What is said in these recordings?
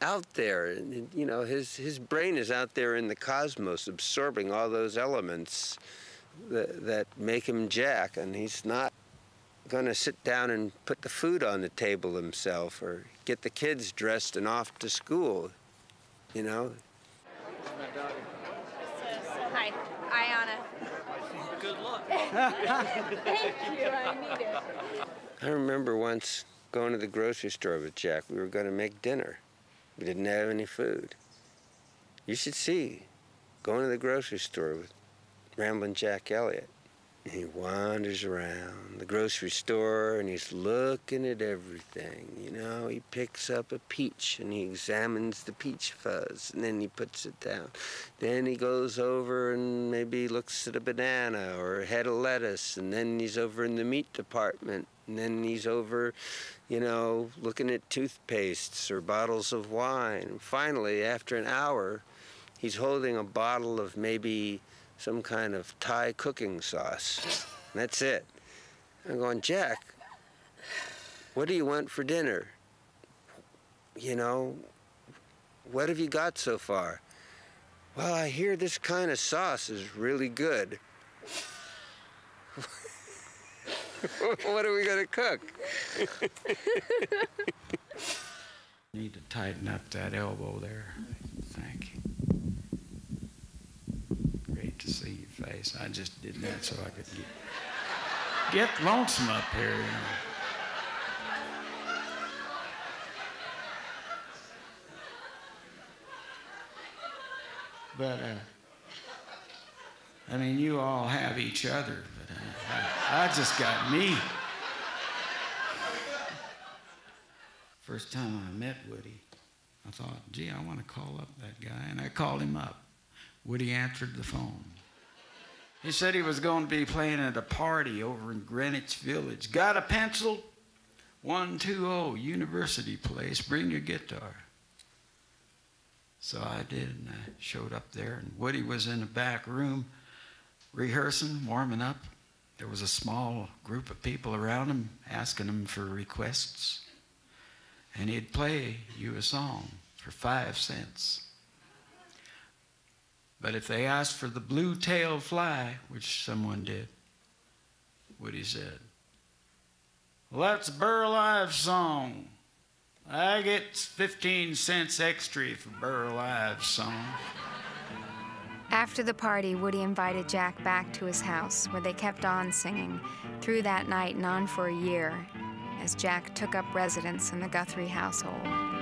out there, and you know, his brain is out there in the cosmos, absorbing all those elements that make him Jack, and he's not going to sit down and put the food on the table himself or get the kids dressed and off to school, you know. Hi, Ayana. Good luck. Thank you, I need it. I remember once going to the grocery store with Jack. We were going to make dinner. We didn't have any food. You should see going to the grocery store with Ramblin' Jack Elliott. He wanders around the grocery store and he's looking at everything, you know. He picks up a peach and he examines the peach fuzz and then he puts it down. Then he goes over and maybe looks at a banana or a head of lettuce, and then he's over in the meat department, and then he's over, you know, looking at toothpastes or bottles of wine. And finally, after an hour, he's holding a bottle of maybe some kind of Thai cooking sauce. And that's it. I'm going, Jack, what do you want for dinner? You know, what have you got so far? Well, I hear this kind of sauce is really good. What are we gonna cook? Need to tighten up that elbow there. Thank you. Great to see your face. I just did that so I could get lonesome up here, you know. But, I mean, you all have each other, but I just got me. First time I met Woody, I thought, gee, I want to call up that guy, and I called him up. Woody answered the phone. He said he was going to be playing at a party over in Greenwich Village. Got a pencil? 120 University Place, bring your guitar. So I did, and I showed up there, and Woody was in the back room rehearsing, warming up. There was a small group of people around him asking him for requests, and he'd play you a song for 5 cents. But if they asked for the Blue-tailed Fly, which someone did, Woody said, well, that's a Burl Ives song. I get 15 cents extra for Burl Ives song. After the party, Woody invited Jack back to his house, where they kept on singing through that night and on for a year, as Jack took up residence in the Guthrie household.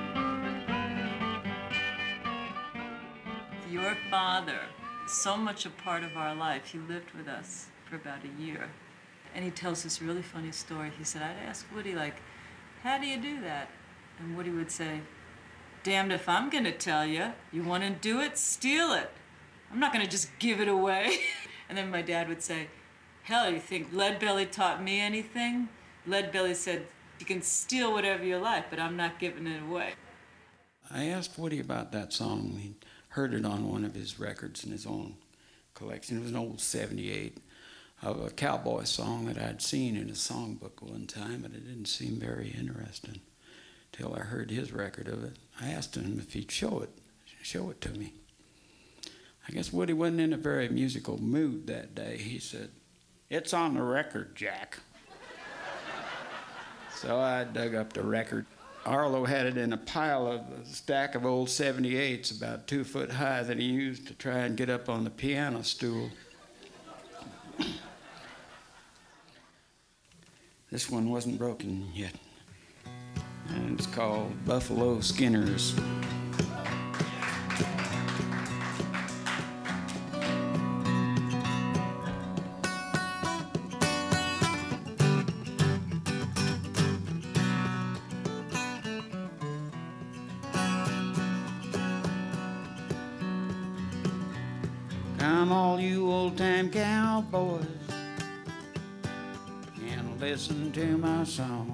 Your father is so much a part of our life. He lived with us for about a year. And he tells this really funny story. He said, I'd ask Woody, like, how do you do that? And Woody would say, damned if I'm gonna tell you. You wanna do it? Steal it. I'm not gonna just give it away. And then my dad would say, hell, you think Leadbelly taught me anything? Leadbelly said, you can steal whatever you like, but I'm not giving it away. I asked Woody about that song. He heard it on one of his records in his own collection. It was an old 78 of a cowboy song that I'd seen in a songbook one time, but it didn't seem very interesting till I heard his record of it. I asked him if he'd show it to me. I guess Woody wasn't in a very musical mood that day. He said, it's on the record, Jack. So I dug up the record. Arlo had it in a pile of a stack of old 78s about 2 foot high that he used to try and get up on the piano stool. This one wasn't broken yet. And it's called Buffalo Skinners. Come all you old-time cowboys and listen to my song.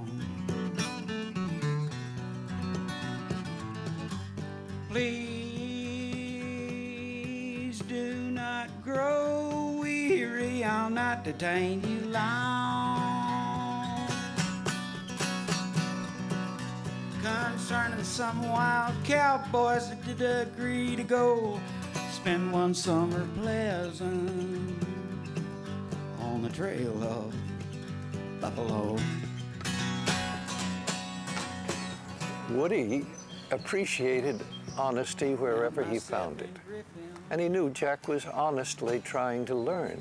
Please do not grow weary, I'll not detain you long. concerning some wild cowboys that did agree to go spend one summer pleasant on the trail of buffalo. Woody appreciated honesty wherever he found it. And he knew Jack was honestly trying to learn.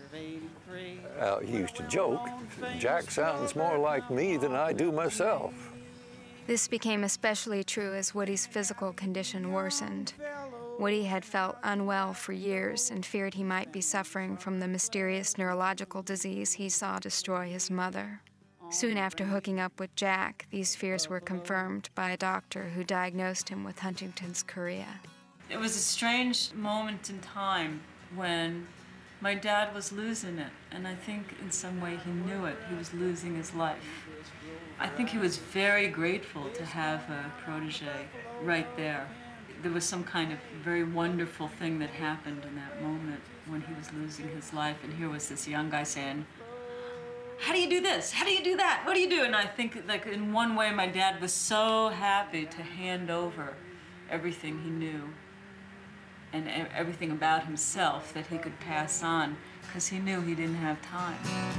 He used to joke, Jack sounds more like me than I do myself. This became especially true as Woody's physical condition worsened. Woody had felt unwell for years and feared he might be suffering from the mysterious neurological disease he saw destroy his mother. Soon after hooking up with Jack, these fears were confirmed by a doctor who diagnosed him with Huntington's chorea. It was a strange moment in time when my dad was losing it, and I think in some way he knew it. He was losing his life. I think he was very grateful to have a protege right there. There was some kind of very wonderful thing that happened in that moment when he was losing his life, and here was this young guy saying, "How do you do this? How do you do that? What do you do?" And I think, like, in one way, my dad was so happy to hand over everything he knew and everything about himself that he could pass on, because he knew he didn't have time.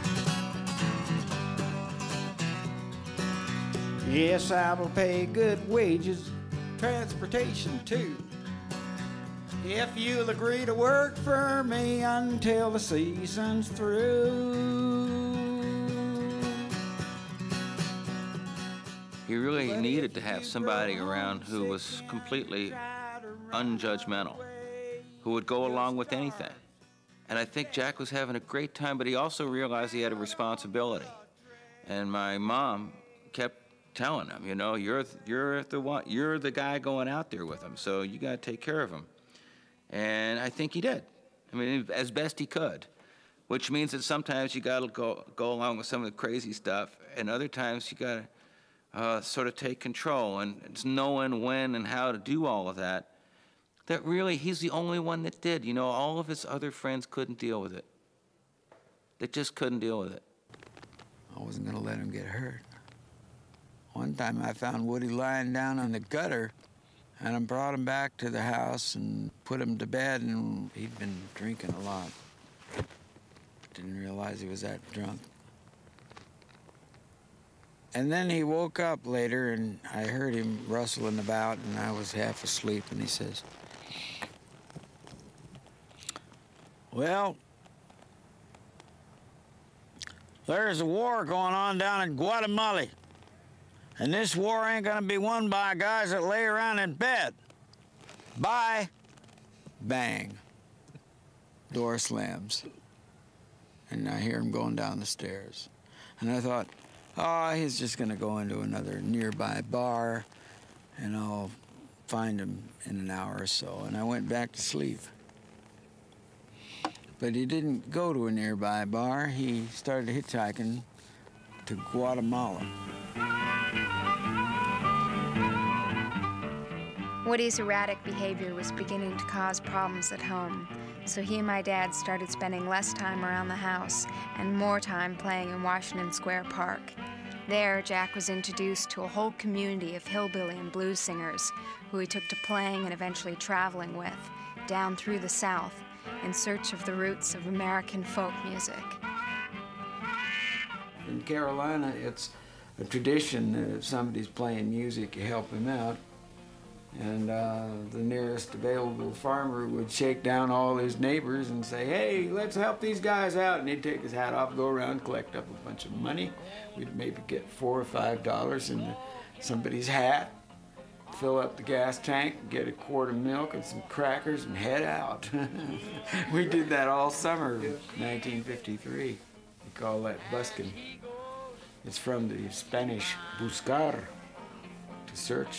Yes, I will pay good wages, transportation too, if you'll agree to work for me until the season's through. He really needed to have somebody around who was completely unjudgmental, who would go along with anything. And I think Jack was having a great time, but he also realized he had a responsibility. And my mom kept telling him, you know, you're the guy going out there with him, so you got to take care of him. And I think he did. I mean, as best he could, which means that sometimes you got to go along with some of the crazy stuff, and other times you got to sort of take control, and it's knowing when and how to do all of that. That really, he's the only one that did. You know, all of his other friends couldn't deal with it. They just couldn't deal with it. I wasn't going to let him get hurt. One time I found Woody lying down on the gutter, and I brought him back to the house and put him to bed, and he'd been drinking a lot. Didn't realize he was that drunk. And then he woke up later, and I heard him rustling about, and I was half asleep, and he says, "Well, there's a war going on down in Guatemala, and this war ain't gonna be won by guys that lay around in bed. Bye." Bang. Door slams. And I hear him going down the stairs. And I thought, oh, he's just gonna go into another nearby bar, and I'll find him in an hour or so. And I went back to sleep. But he didn't go to a nearby bar. He started hitchhiking to Guatemala. Woody's erratic behavior was beginning to cause problems at home, so he and my dad started spending less time around the house and more time playing in Washington Square Park. There, Jack was introduced to a whole community of hillbilly and blues singers who he took to playing and eventually traveling with, down through the South, in search of the roots of American folk music. In Carolina, it's a tradition that if somebody's playing music, you help him out. And the nearest available farmer would shake down all his neighbors and say, "Hey, let's help these guys out." And he'd take his hat off, go around, collect up a bunch of money. We'd maybe get $4 or $5 in somebody's hat, fill up the gas tank, get a quart of milk and some crackers, and head out. We did that all summer of 1953. We call that busking. It's from the Spanish buscar, to search.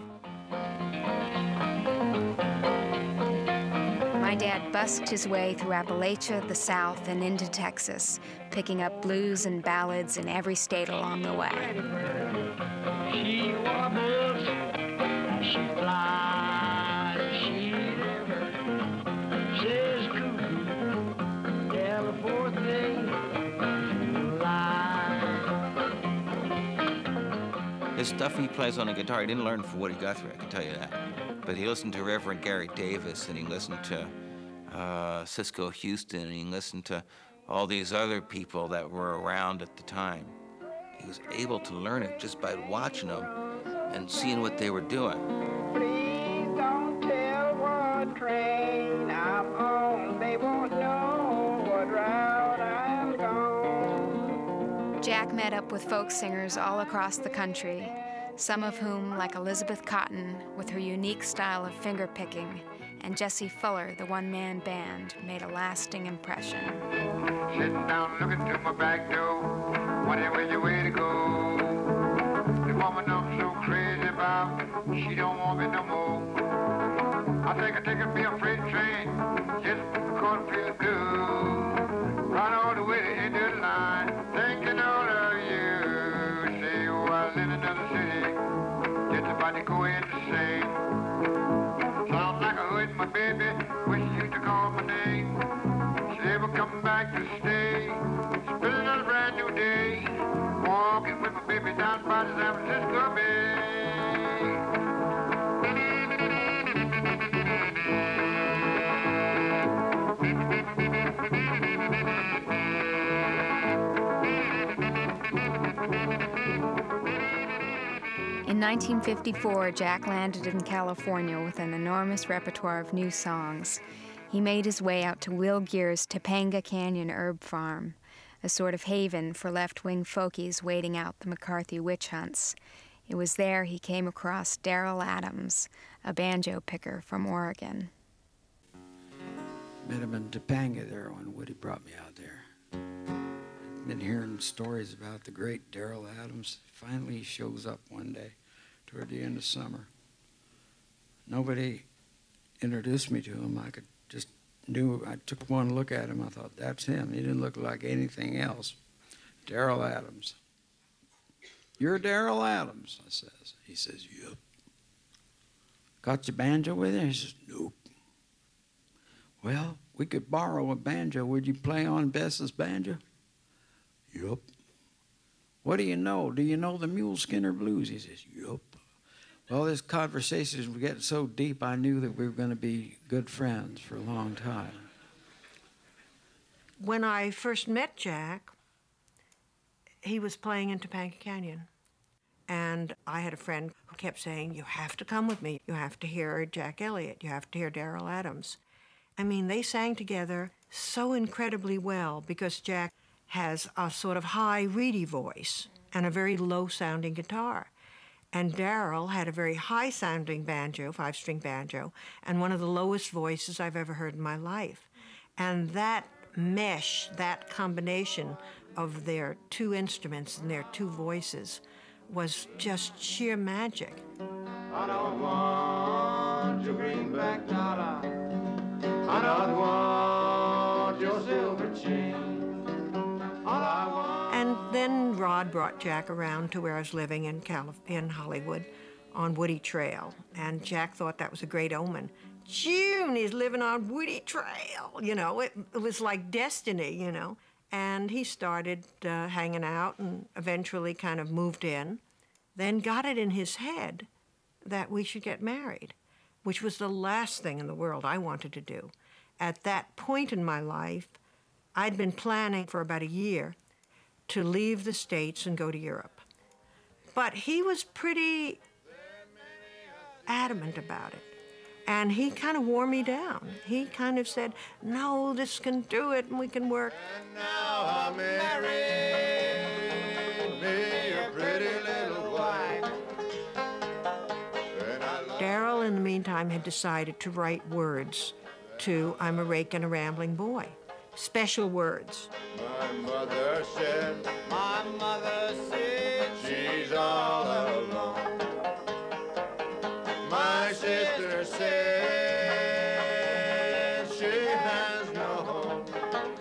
My dad busked his way through Appalachia, the South, and into Texas, picking up blues and ballads in every state along the way. She wobbles, she flies, she never says cuckoo, tell the poor thing to lie. The stuff he plays on the guitar, he didn't learn from Woody Guthrie, I can tell you that. But he listened to Reverend Gary Davis, and he listened to Cisco Houston, and he listened to all these other people that were around at the time. He was able to learn it just by watching them and seeing what they were doing. Please don't tell what train I'm on. They won't know what route I'm gone. Jack met up with folk singers all across the country, some of whom, like Elizabeth Cotten, with her unique style of finger-picking, and Jesse Fuller, the one-man band, made a lasting impression. Sitting down looking through my back door, wondering which way to go. The woman I'm so crazy about, she don't want me no more. I think I take a be a freight train, just because I feel good. Run all the way to the end of the line, thinking all of you. Say, oh, I live in another city, just about to go insane. Sounds like I heard my baby, wish you used to call my name. She ever come back to stay, spending a brand new day, walking with my baby down by the San Francisco Bay. In 1954, Jack landed in California with an enormous repertoire of new songs. He made his way out to Will Geer's Topanga Canyon Herb Farm, a sort of haven for left-wing folkies waiting out the McCarthy witch hunts. It was there he came across Darrell Adams, a banjo picker from Oregon. Met him in Topanga there when Woody brought me out there. Been hearing stories about the great Darrell Adams. Finally, he shows up one day toward the end of summer. Nobody introduced me to him. I just knew. I took one look at him. I thought, that's him. He didn't look like anything else. Darrell Adams. You're Darrell Adams, I says. He says, yep. Got your banjo with you? He says, nope. Well, we could borrow a banjo. Would you play on Bess's banjo? Yup. What do you know? Do you know the Mule Skinner Blues? He says, yup. Well, this conversation was getting so deep, I knew that we were going to be good friends for a long time. When I first met Jack, he was playing in Topanga Canyon. And I had a friend who kept saying, you have to come with me. You have to hear Jack Elliott. You have to hear Darrell Adams. I mean, they sang together so incredibly well because Jack has a sort of high, reedy voice and a very low-sounding guitar. And Darrell had a very high-sounding banjo, five-string banjo, and one of the lowest voices I've ever heard in my life. And that mesh, that combination of their two instruments and their two voices was just sheer magic. I don't want your greenback dollar. I don't want your silver chain. And then Rod brought Jack around to where I was living in Hollywood on Woody Trail. And Jack thought that was a great omen. June, he's living on Woody Trail, you know. It was like destiny, you know. And he started hanging out and eventually kind of moved in. Then got it in his head that we should get married, which was the last thing in the world I wanted to do. At that point in my life, I'd been planning for about a year to leave the States and go to Europe. But he was pretty adamant about it. And he kind of wore me down. He kind of said, no, this can do it and we can work. And now I'm married, me a pretty little wife. Darrell, in the meantime, had decided to write words to I'm a Rake and a Rambling Boy. Special words. My mother said she's all alone. My sister said she has no home.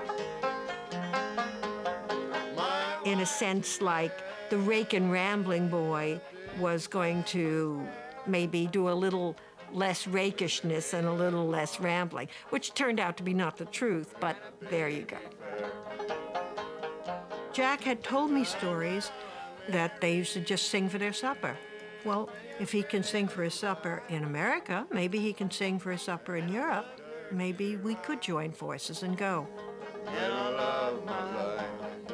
In a sense, like the Rake and Rambling Boy was going to maybe do a little less rakishness and a little less rambling, which turned out to be not the truth, but there you go. Jack had told me stories that they used to just sing for their supper. Well, if he can sing for his supper in America, maybe he can sing for his supper in Europe. Maybe we could join forces and go. And I love my life.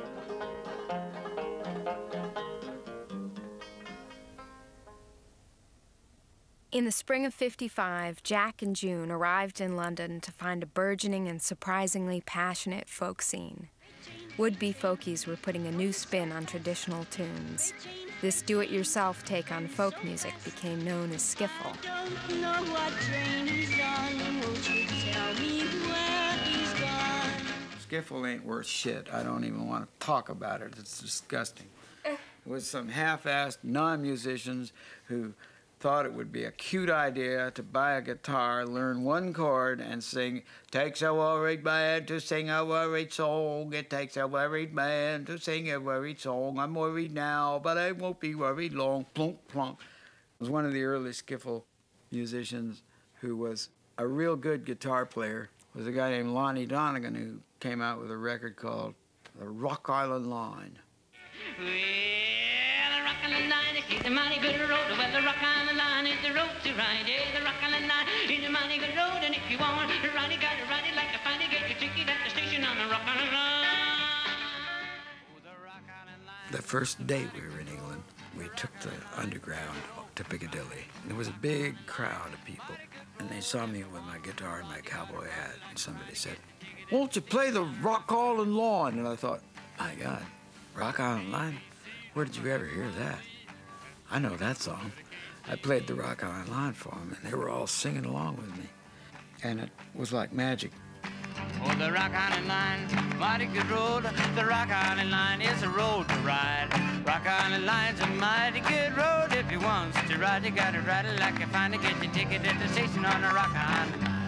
In the spring of '55, Jack and June arrived in London to find a burgeoning and surprisingly passionate folk scene. Would-be folkies were putting a new spin on traditional tunes. This do-it-yourself take on folk music became known as skiffle. Don't know what train he's on, won't you tell me where he's gone? Skiffle ain't worth shit. I don't even want to talk about it. It's disgusting. It was some half-assed non-musicians who thought it would be a cute idea to buy a guitar, learn one chord, and sing, "Takes a worried man to sing a worried song. It takes a worried man to sing a worried song. I'm worried now, but I won't be worried long." Plunk, plunk. It was one of the early skiffle musicians who was a real good guitar player. It was a guy named Lonnie Donegan who came out with a record called The Rock Island Line. Well, the Rock Island Line is a mighty good road. Well, the Rock Island Line is the road to ride. Yeah, the Rock Island Line is a mighty good road. And if you want to ride it, gotta ride it like a find it. Get your ticket at the station on the Rock Island Line. The first day we were in England, we took the underground to Piccadilly. There was a big crowd of people, and they saw me with my guitar and my cowboy hat, and somebody said, "Won't you play the Rock Island Line?" And I thought, my God, Rock Island Line? Where did you ever hear that? I know that song. I played the Rock Island Line for them, and they were all singing along with me. And it was like magic. Oh, the Rock Island Line, mighty good road. The Rock Island Line is a road to ride. Rock Island Line's a mighty good road. If you want to ride, you gotta ride it like you find it. Get your ticket at the station on the Rock Island Line.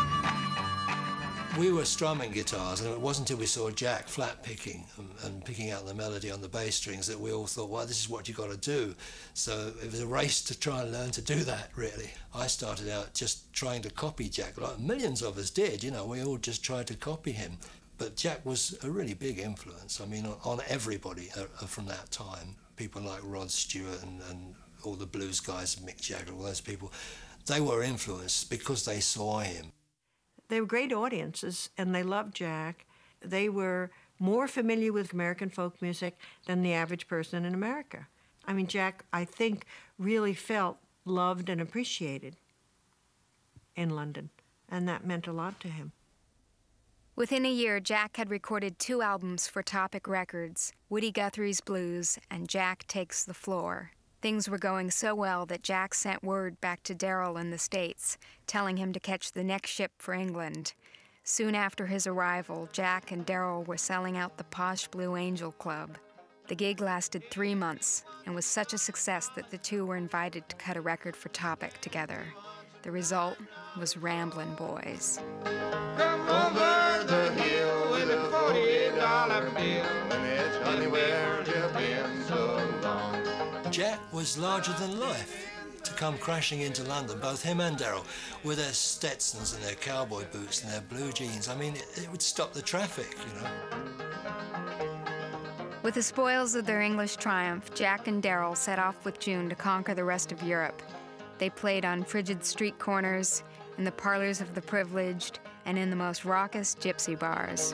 We were strumming guitars, and it wasn't until we saw Jack flat picking and picking out the melody on the bass strings that we all thought, well, this is what you've got to do. So it was a race to try and learn to do that, really. I started out just trying to copy Jack, like millions of us did, you know, we all just tried to copy him. But Jack was a really big influence, I mean, on everybody from that time. People like Rod Stewart and all the blues guys, Mick Jagger, all those people, they were influenced because they saw him. They were great audiences, and they loved Jack. They were more familiar with American folk music than the average person in America. I mean, Jack, I think, really felt loved and appreciated in London, and that meant a lot to him. Within a year, Jack had recorded 2 albums for Topic Records, Woody Guthrie's Blues and Jack Takes the Floor. Things were going so well that Jack sent word back to Darrell in the States, telling him to catch the next ship for England. Soon after his arrival, Jack and Darrell were selling out the Posh Blue Angel Club. The gig lasted 3 months and was such a success that the two were invited to cut a record for Topic together. The result was Ramblin' Boys. Come over the hill with a $40 bill, and it's funny where you've been so long. Jack was larger than life. To come crashing into London, both him and Darrell, with their Stetsons and their cowboy boots and their blue jeans, I mean, it would stop the traffic, you know. With the spoils of their English triumph, Jack and Darrell set off with June to conquer the rest of Europe. They played on frigid street corners, in the parlors of the privileged, and in the most raucous gypsy bars.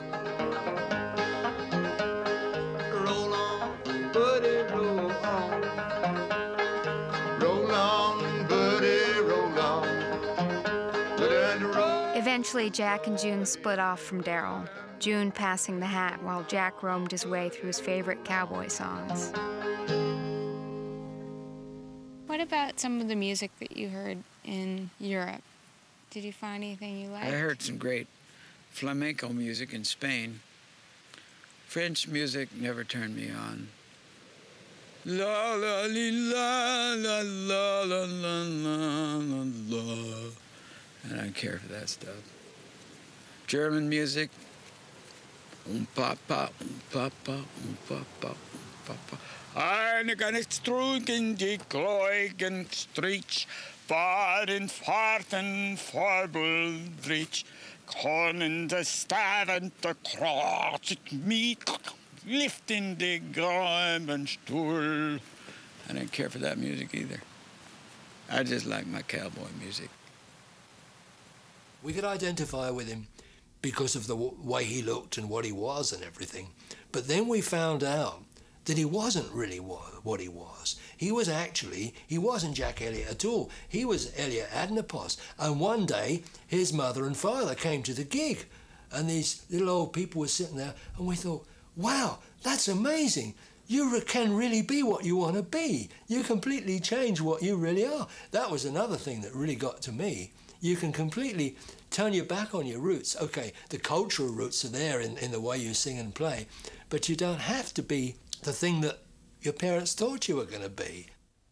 Roll on, buddy, roll on. Roll on, buddy, roll on. Eventually, Jack and June split off from Darrell, June passing the hat while Jack roamed his way through his favorite cowboy songs. What about some of the music that you heard in Europe? Did you find anything you liked? I heard some great flamenco music in Spain. French music never turned me on. La la li, la la la la la la la. I don't care for that stuff. German music. Pa pa pa pa pa. Eine ganz trug in die Gläugen Strich, fahren Fahrten vorbildlich, können das Stavent der Krotzig mit lifting the Gräbenstuhl. I didn't care for that music either. I just liked my cowboy music. We could identify with him because of the way he looked and what he was and everything. But then we found out that he wasn't really what he was. He wasn't Jack Elliott at all. He was Elliott Adnapos. And one day, his mother and father came to the gig, and these little old people were sitting there, and we thought, wow, that's amazing. You can really be what you want to be. You completely change what you really are. That was another thing that really got to me. You can completely turn your back on your roots. Okay, the cultural roots are there in the way you sing and play, but you don't have to be the thing that your parents thought you were going to be.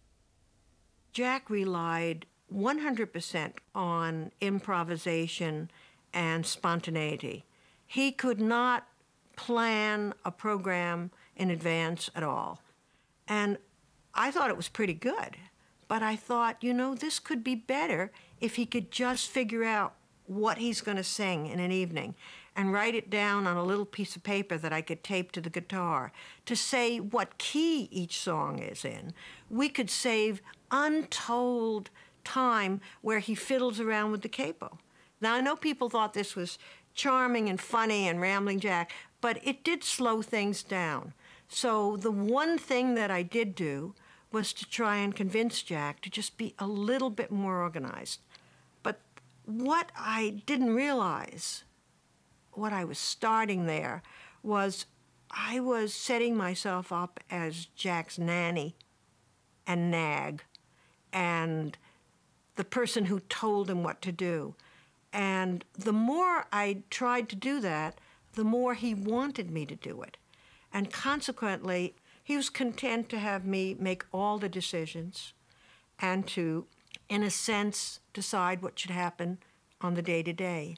Jack relied 100% on improvisation and spontaneity. He could not plan a program in advance at all. And I thought it was pretty good, but I thought, you know, this could be better if he could just figure out what he's going to sing in an evening and write it down on a little piece of paper that I could tape to the guitar to say what key each song is in. We could save untold time where he fiddles around with the capo. Now, I know people thought this was charming and funny and Rambling Jack, but it did slow things down. So the one thing that I did do was to try and convince Jack to just be a little bit more organized. But what I didn't realize, what I was starting there, was I was setting myself up as Jack's nanny and nag and the person who told him what to do. And the more I tried to do that, the more he wanted me to do it. And consequently, he was content to have me make all the decisions and to, in a sense, decide what should happen on the day-to-day.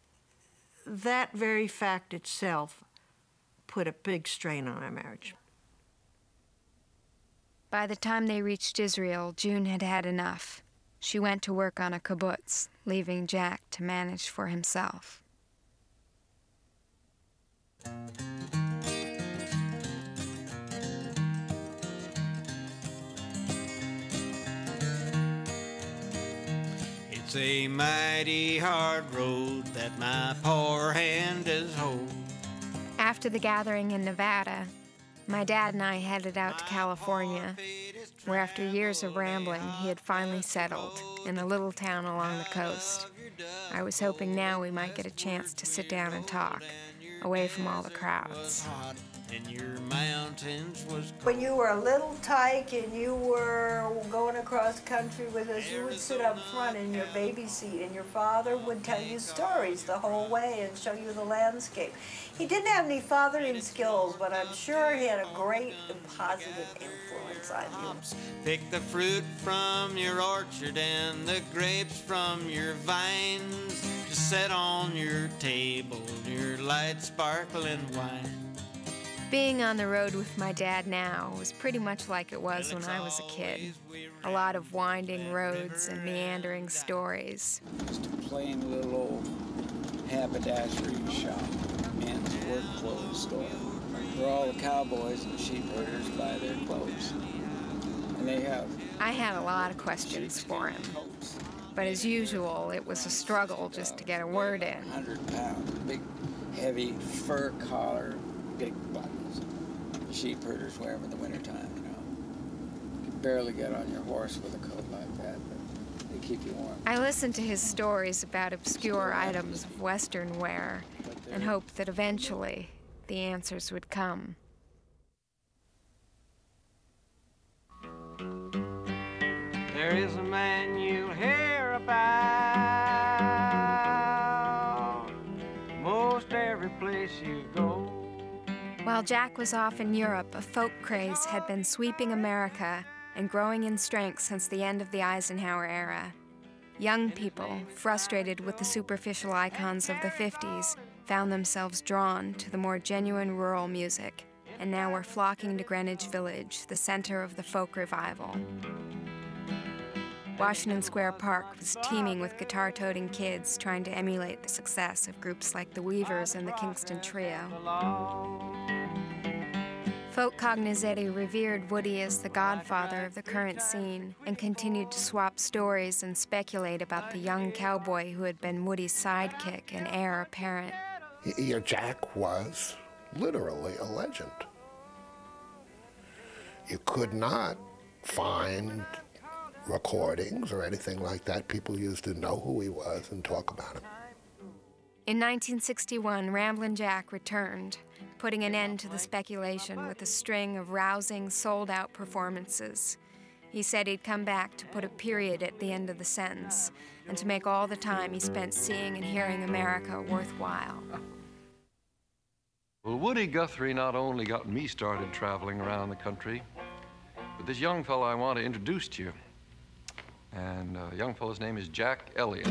That very fact itself put a big strain on our marriage. By the time they reached Israel, June had had enough. She went to work on a kibbutz, leaving Jack to manage for himself. It's a mighty hard road that my poor hand does hold. After the gathering in Nevada, my dad and I headed out to California, where after years of rambling, he had finally settled in a little town along the coast. I was hoping now we might get a chance to sit down and talk, away from all the crowds. When you were a little tyke and you were going across country with us, you would sit up front in your baby seat and your father would tell you stories the whole way and show you the landscape. He didn't have any fathering skills, but I'm sure he had a great and positive influence on you. Pick the fruit from your orchard and the grapes from your vines. Just set on your table your light sparkling wine. Being on the road with my dad now was pretty much like it was when I was a kid. A lot of winding roads and meandering stories. Just a plain little old haberdashery shop, men's work clothes store, where all the cowboys and sheep herders buy their clothes. And I had a lot of questions for him. But as usual, it was a struggle just to get a word in. 100 pounds, big, heavy fur collar, big buttons. Sheep herders wear them in the wintertime, you know. You can barely get on your horse with a coat like that, but they keep you warm. I listened to his stories about obscure items of Western wear and hoped that eventually the answers would come. There is a man you'll hear about most every place you go. While Jack was off in Europe, a folk craze had been sweeping America and growing in strength since the end of the Eisenhower era. Young people, frustrated with the superficial icons of the 50s, found themselves drawn to the more genuine rural music, and now were flocking to Greenwich Village, the center of the folk revival. Washington Square Park was teeming with guitar-toting kids trying to emulate the success of groups like the Weavers and the Kingston Trio. Folk Cognizetti revered Woody as the godfather of the current scene and continued to swap stories and speculate about the young cowboy who had been Woody's sidekick and heir apparent. Jack was literally a legend. You could not find recordings or anything like that. People used to know who he was and talk about him. In 1961, Ramblin' Jack returned, putting an end to the speculation with a string of rousing, sold-out performances. He said he'd come back to put a period at the end of the sentence and to make all the time he spent seeing and hearing America worthwhile. Well, Woody Guthrie not only got me started traveling around the country, but this young fellow I want to introduce to you. And the young fellow's name is Jack Elliott.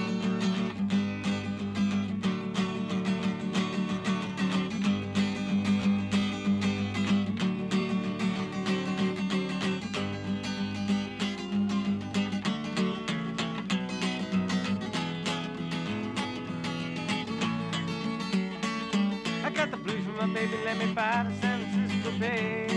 I got the blues from my baby, let me buy the San Francisco Bay.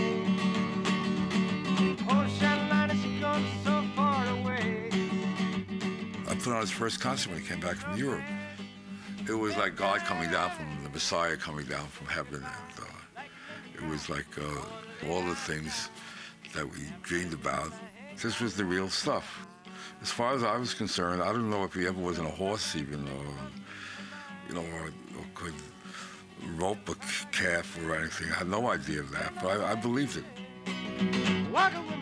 Ocean liner, she goes so far away. I put on his first concert when he came back from Europe. It was like God coming down from the Messiah coming down from heaven. And, it was like all the things that we dreamed about. This was the real stuff. As far as I was concerned, I don't know if he ever was on a horse even, or could rope a calf or anything. I had no idea of that, but I believed it. Walking with